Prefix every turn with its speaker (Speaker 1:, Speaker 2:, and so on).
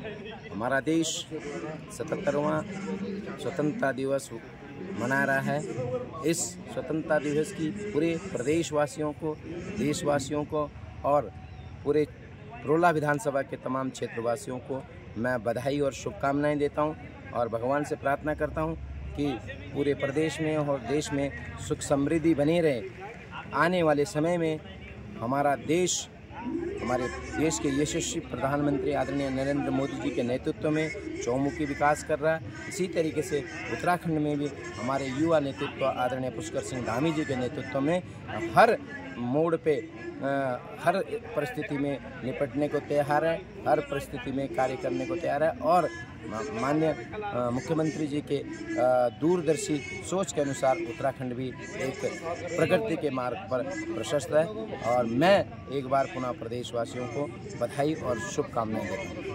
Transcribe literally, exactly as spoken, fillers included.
Speaker 1: हमारा देश सतहत्तरवां स्वतंत्रता दिवस मना रहा है। इस स्वतंत्रता दिवस की पूरे प्रदेशवासियों को, देशवासियों को और पूरे रोला विधानसभा के तमाम क्षेत्रवासियों को मैं बधाई और शुभकामनाएं देता हूं और भगवान से प्रार्थना करता हूं कि पूरे प्रदेश में और देश में सुख समृद्धि बनी रहे। आने वाले समय में हमारा देश, हमारे देश के यशस्वी प्रधानमंत्री आदरणीय नरेंद्र मोदी जी के नेतृत्व में चौमुखी विकास कर रहा है। इसी तरीके से उत्तराखंड में भी हमारे युवा नेतृत्व आदरणीय पुष्कर सिंह धामी जी के नेतृत्व में हर मोड़ पे आ, हर परिस्थिति में निपटने को तैयार है, हर परिस्थिति में कार्य करने को तैयार है और माननीय मुख्यमंत्री जी के आ, दूरदर्शी सोच के अनुसार उत्तराखंड भी एक प्रगति के मार्ग पर प्रशस्त है। और मैं एक बार पुनः प्रदेशवासियों को बधाई और शुभकामनाएं देता हूँ।